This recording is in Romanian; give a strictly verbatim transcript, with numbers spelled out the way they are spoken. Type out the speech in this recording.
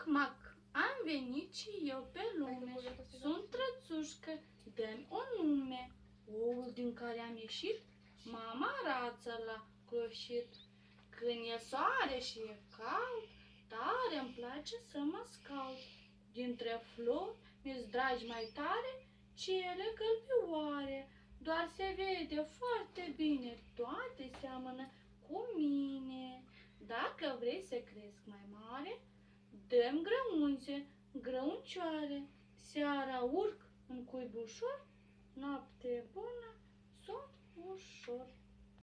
mac, am venit și eu pe lume. Sunt trățușcă, dă-mi o nume. Oul din care am ieșit, mama rață l-a cloșit. Când e soare și e cald, tare îmi place să mă scald. Dintre flori mi-s dragi mai tare cele gălbioare. Doar se vede foarte bine, toate seamănă cu mine. Dacă vrei să cresc mai mare, dă-mi grăunțe, grăuncioare. Seara urc în cuibușor, noapte bună, somn ușor.